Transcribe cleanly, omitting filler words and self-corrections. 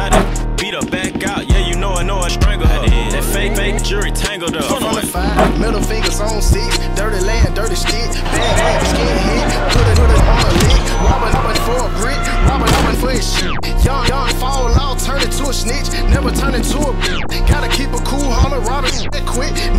shot it, beat her back out. Yeah, you know I strangle her. That fake jury tangled her. From the 5, middle fingers on 6, dirty land, dirty stick, bad skin hit, put it on a lick, robbing for a brick, robbing for his shit. Young fall out, turn into a snitch, never turn into a bitch. Gotta keep a cool, holler, robbing shit quick,